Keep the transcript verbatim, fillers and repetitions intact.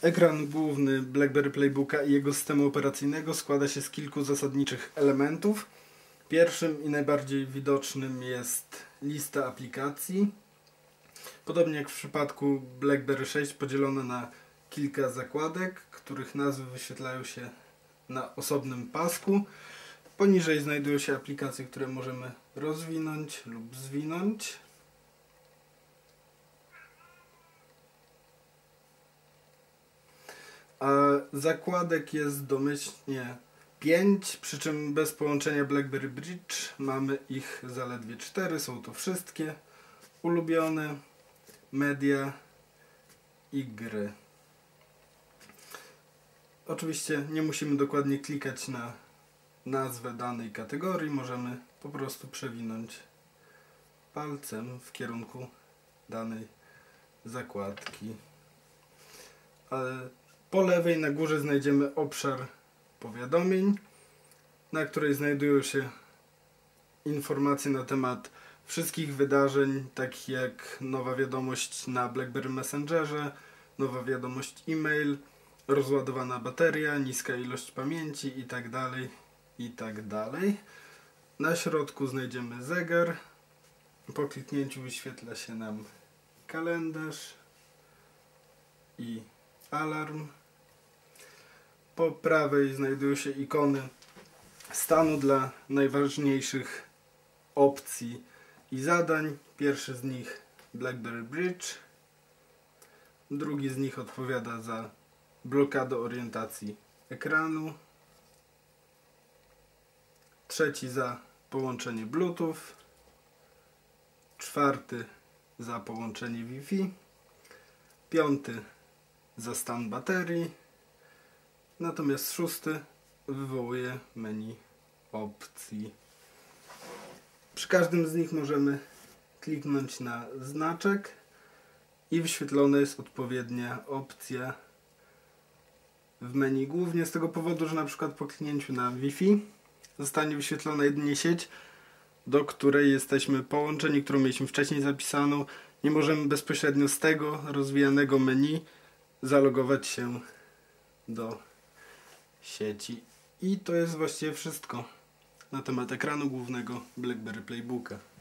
Ekran główny BlackBerry Playbooka i jego systemu operacyjnego składa się z kilku zasadniczych elementów. Pierwszym i najbardziej widocznym jest lista aplikacji. Podobnie jak w przypadku BlackBerry sześć, podzielona na kilka zakładek, których nazwy wyświetlają się na osobnym pasku. Poniżej znajdują się aplikacje, które możemy rozwinąć lub zwinąć. A zakładek jest domyślnie pięć, przy czym bez połączenia BlackBerry Bridge mamy ich zaledwie cztery. Są to wszystkie ulubione, media i gry. Oczywiście nie musimy dokładnie klikać na nazwę danej kategorii, możemy po prostu przewinąć palcem w kierunku danej zakładki. Ale po lewej na górze znajdziemy obszar powiadomień, na której znajdują się informacje na temat wszystkich wydarzeń, takich jak nowa wiadomość na BlackBerry Messengerze, nowa wiadomość e-mail, rozładowana bateria, niska ilość pamięci itd. itd. Na środku znajdziemy zegar. Po kliknięciu wyświetla się nam kalendarz i alarm. Po prawej znajdują się ikony stanu dla najważniejszych opcji i zadań. Pierwszy z nich BlackBerry Bridge. Drugi z nich odpowiada za blokadę orientacji ekranu. Trzeci za połączenie Bluetooth. Czwarty za połączenie Wi-Fi. Piąty za stan baterii. Natomiast szósty wywołuje menu opcji. Przy każdym z nich możemy kliknąć na znaczek i wyświetlona jest odpowiednia opcja w menu. Głównie z tego powodu, że na przykład po kliknięciu na Wi-Fi zostanie wyświetlona jedynie sieć, do której jesteśmy połączeni, którą mieliśmy wcześniej zapisaną. Nie możemy bezpośrednio z tego rozwijanego menu zalogować się do sieci. I to jest właściwie wszystko na temat ekranu głównego BlackBerry Playbooka.